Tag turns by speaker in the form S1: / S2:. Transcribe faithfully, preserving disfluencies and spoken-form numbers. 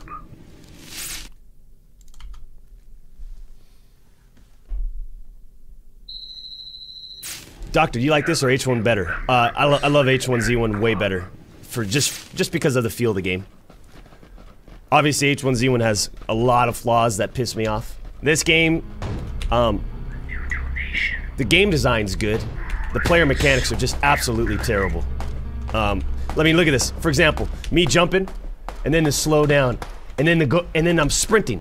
S1: Doctor, do you like this or H one better? Uh, I, lo I love H one Z one way better, for just just because of the feel of the game. Obviously, H one Z one has a lot of flaws that piss me off. This game, um, the game design's good. The player mechanics are just absolutely terrible. Um, let me look at this. For example, me jumping, and then to slow down, and then to go, and then I'm sprinting.